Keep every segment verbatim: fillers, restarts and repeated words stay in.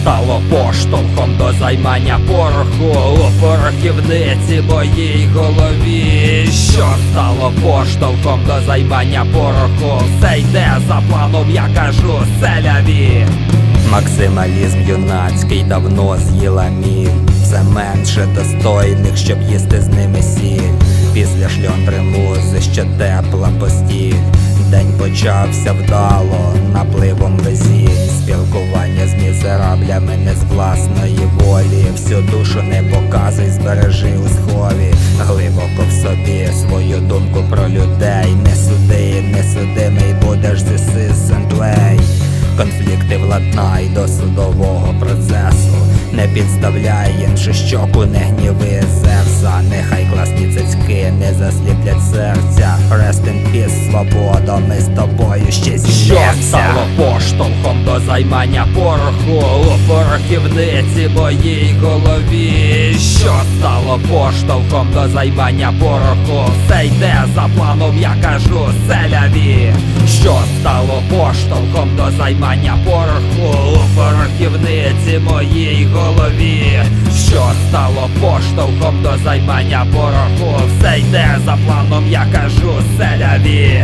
стало поштовхом до займання пороху у порохівниці моїй голові? Що стало поштовхом до займання пороху? Все йде за планом, я кажу, селяві. Максималізм юнацький давно з'їла міль. Все менше достойних, щоб їсти з ними сіль. Після шльондри музи ще тепла постіль. День почався вдало, напливом весіль. Спілкування з мізераблями не з власної волі. Всю душу не показуй, збережи у схові. Глибоко в собі свою думку про людей. Не суди, не судимий будеш, this isn't way. Конфлікти владнай до судового процесу. Не підставляй іншу щоку, не гніви Зевса. Нехай класні цицьки не засліплять серця. Rest in peace, свобода, ми з тобою ще зійдемся. Що стало поштовхом до займання пороху у порохівниці моїй голові? Що стало поштовхом до займання пороху? Все йде за планом, я кажу, селяві. Що стало поштовхом до займання пороху у порохівниці моїй голові? Що стало поштовхом до займання пороху? Все йде за планом, я кажу, селяві.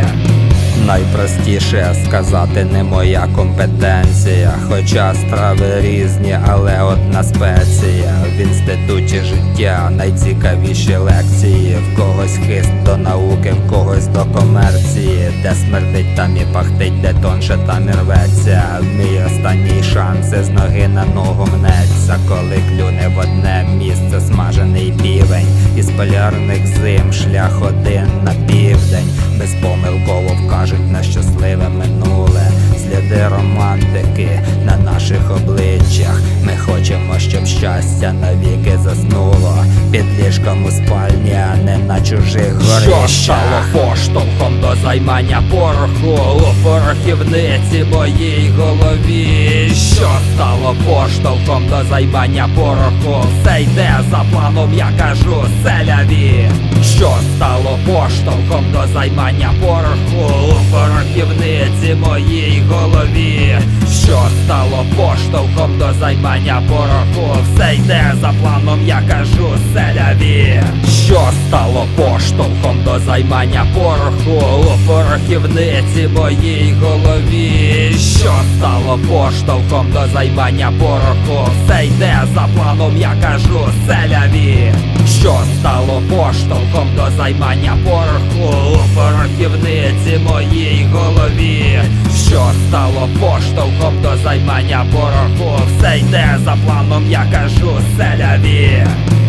Найпростіше сказати не моя компетенція. Хоча страви різні, але одна спеція. В інституті життя найцікавіші лекції. В когось хист до науки, в когось до комерції. Де смердить, там і пахтить, де тонше, там і рветься. Мій останній шанс з ноги на ногу мнеться. Коли клюне в одне місце смажений півень. Із полярних зим шлях один на південь. Безпомилково вкажуть на щасливе минуле. Сліди романтики на наших обличчях. Ми хочемо, щоб щастя навіки заснуло. Під ліжком у спальні, а не на чужих горищах. Що стало поштовхом до займання пороху у порохівниці моїй голові? Що стало поштовхом до займання пороху? Все йде за планом, я кажу, селяві. Що стало поштовхом до займання пороху у порохівниці моїй голові? Що стало поштовхом до займання пороху? Все йде за планом, я кажу, селяві. Що стало поштовхом до займання пороху у порохівниці моїй голові? Що стало поштовхом до займання пороху? Все йде за планом, я кажу, селяві. Що стало поштовхом до займання пороху у порохівниці моїй голові? Що стало поштовхом до займання пороху? Все йде за планом, я кажу, селяві.